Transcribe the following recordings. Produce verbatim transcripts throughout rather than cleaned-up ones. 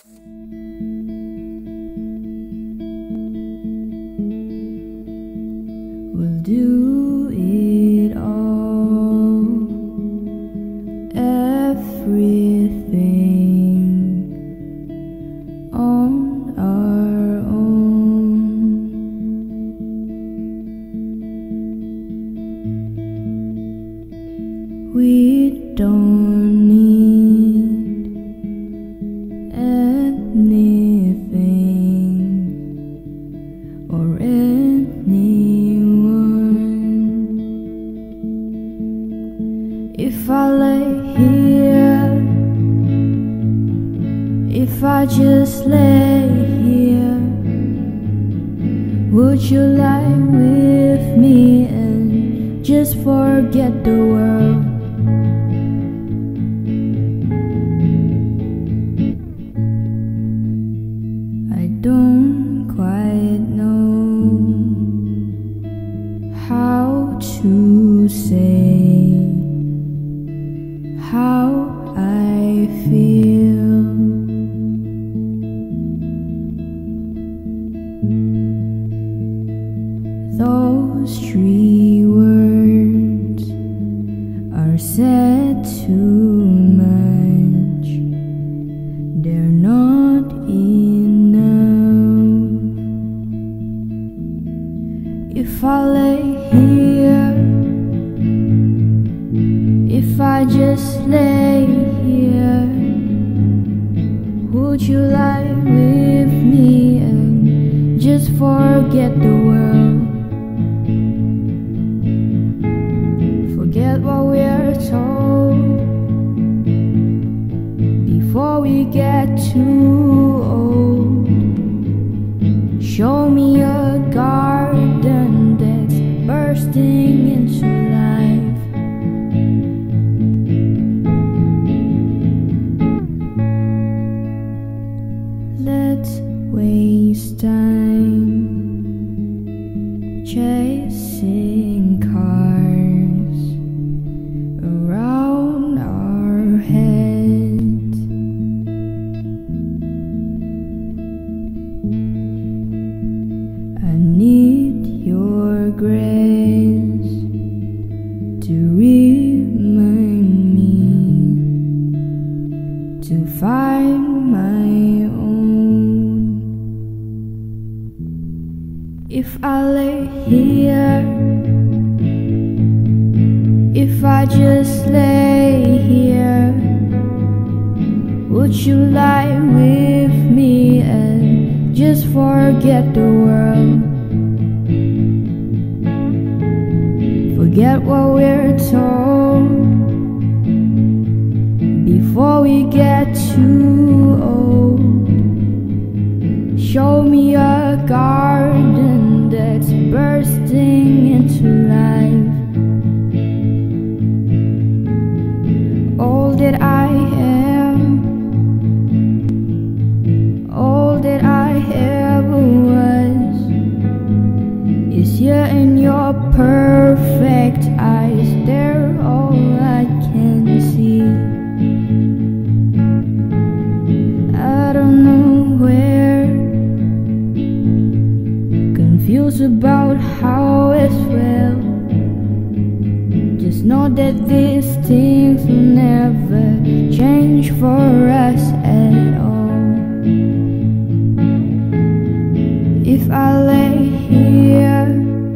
We'll do it all, everything on our own. We don't need anything or anyone. If I lay here, if I just lay here, would you lie with me and just forget the world? I don't quite know how to say how I feel. Those three words are said too much, they're not enough. If I lay here, if I just lay here, would you lie with me and just forget the world? Forget what we're told before we get too old. Show me a garden that's bursting into life. Let's waste time chasing cars around our heads. I need your grace to remind me to find my own. If I lay here, if I just lay here, would you lie with me and just forget the world? Forget what we're told before we get too old. Show me a garden that's bursting into life. All that I am, all that I ever was, is here in your perfect eyes. They're all I can see. I don't know where, confused about how it felt. Just know that these things will never change for us at all. If I lay here,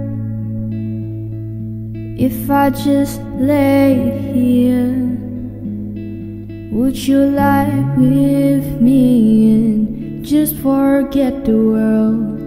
if I just lay here, would you lie with me and just forget the world?